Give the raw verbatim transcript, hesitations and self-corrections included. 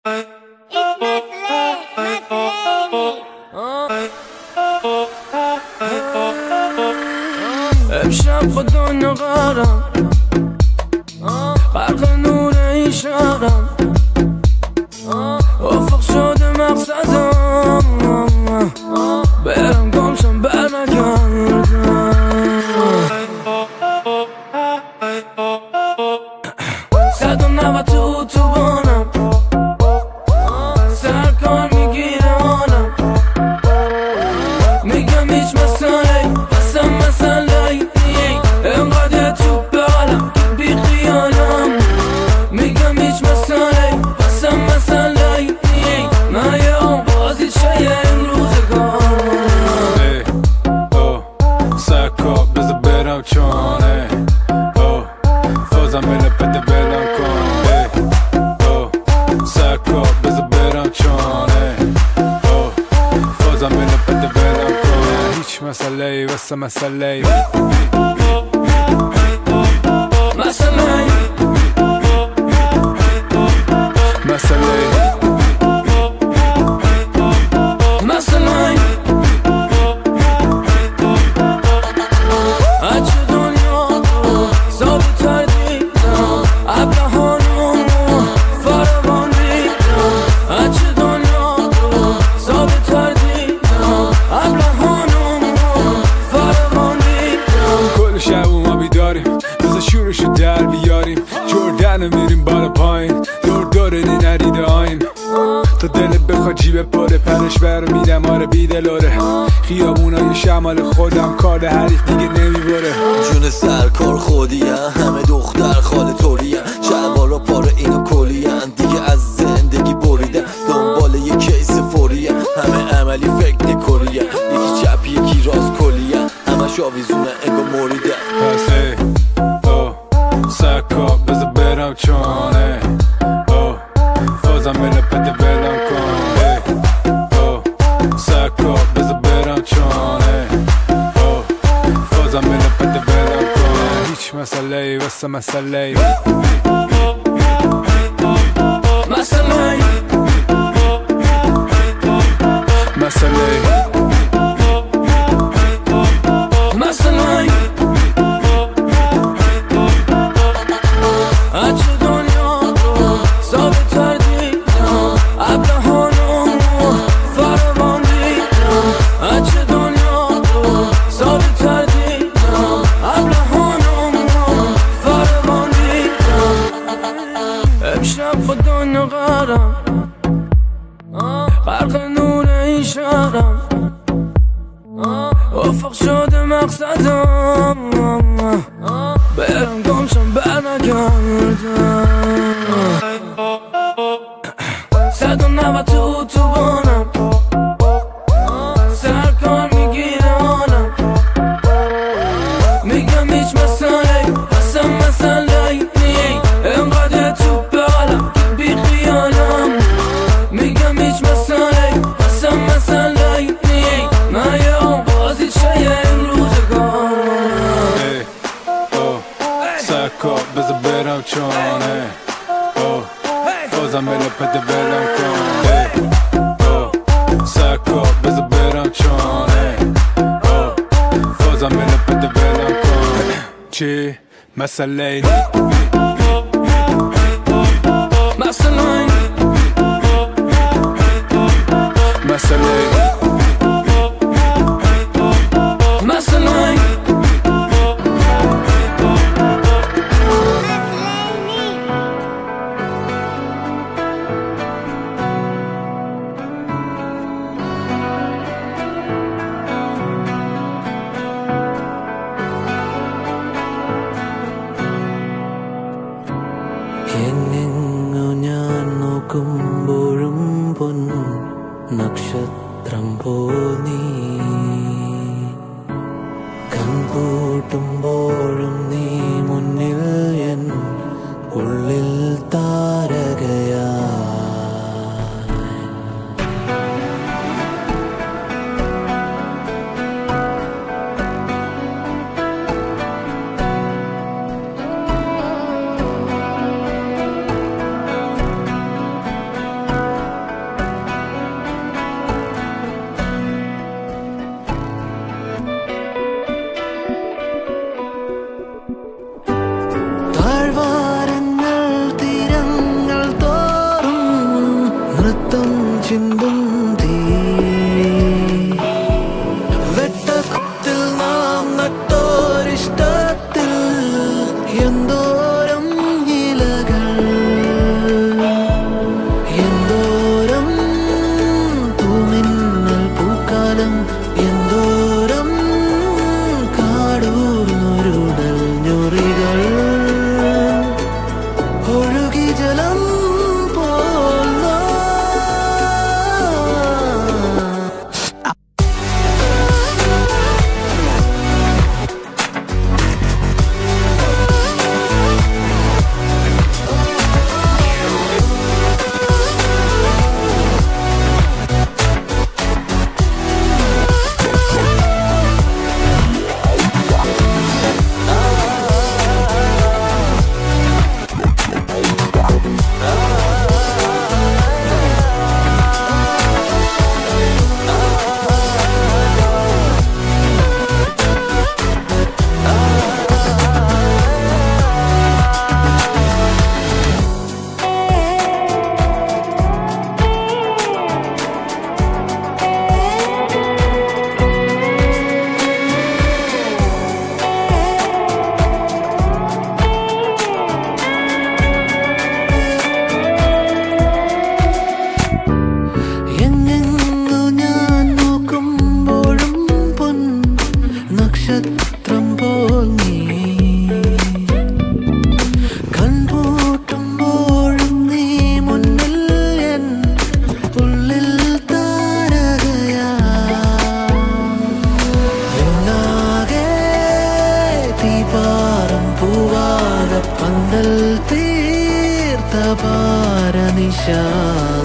امشب با دنیا قرم غرق نور این شهرم افق شده مقصدم برم گمشم بر نگردم صد و نود تو اتوبانم سرکار میگیره آنم میگم هیچ مسئله اصلا مسئله انقدر تو بالم بی خیالم میگم هیچ مسئله اصلا مسئله نه یه اون بازی چه این روزگار سکا بذار برم چانه فازم اینه پده ولم کنه سکا بذار برم چانه فازم اینه پده ولم کنه هیچ مسئله واسه مسئله مسئله مسئله مسئله اچه دنیا رو ثابت تردیدم ابلهانم رو فراوان دیدم اچه دنیا رو ثابت تردیدم ابلهانم رو فراوان دیدم کل شب ما بیداریم بذار شورشو در بیاریم جردن میریم بالا پایین دور دوره دی نریده آیم تا دلت بخواد جیب پره پرش بر میدم آره بیدلاره خیابونای شمال خودم کار حریف دیگه نمیبره جون سرکار خودیه همه دختر خاله طوریه شلوارا پاره اینو کلیه دیگه از زندگی بریده دنبال یه کیس فوریه همه عملی فکر نکریه یکی چپ یکی راست کلیه همش آویزونه انگا مریده پس ای او سکا بذار برم چانه او فازم اینه پده ولم کنه او سکا بذار برم چانه او فازم اینه پده ولم کنه هیچ مسئله واسه مسئله مسئله مسئله مسئله اچه دنیا رو ثابت تردیدم ابلهانم رو فراوان دیدم اچه دنیا رو ثابت تردیدم ابلهانم رو فراوان دیدم امشب با دنیا قرم غرق نور این شهرم افق شده مقصدم برم گمشم بر نگردم صد و نود تو اتوبانم سرکار میگیره آنم میگم هیچ مسئله اصلا مسئله انقدر تو بالم بی خیالم میگم هیچ مسئله اصلا مسئله نه یه اون بازی چه این روزگار سکا بذار برم چانه فازم اینه پده ولم کنه سکا بذار برم چانه فازم اینه پده ولم کنه چی؟ مسئله مسئله مسئله مسئله എങ്ങെങ്ങു ഞാൻ നോക്കുമ്പോഴും പൊൻ നക്ഷത്രം പോൽ നീ കൺപൂട്ടുമ്പോഴും നീ മുന്നിൽ എൻ ഉള്ളിൽ താരകയാ രക്തം ചിന്തും തീ വെട്ടത്തിൽ നാം നട്ടോരിഷ്ടത്തിൽ എന്തോരം ഇലകൾ എന്തോരം തൂമിന്നൽ പൂക്കാലം എന്തോരം കാടൂർന്നൊരുടൽ ഞൊറികൾ ഒഴുകി ജലം നക്ഷത്രം പോൽ നീ കൺപൂട്ടുമ്പോഴും നീ മുന്നിൽ എൻ ഉള്ളിൽ താരകയാ എന്നാകെ തീപാറും പൂവാക പന്തൽ തീർത്ത പാരനിശ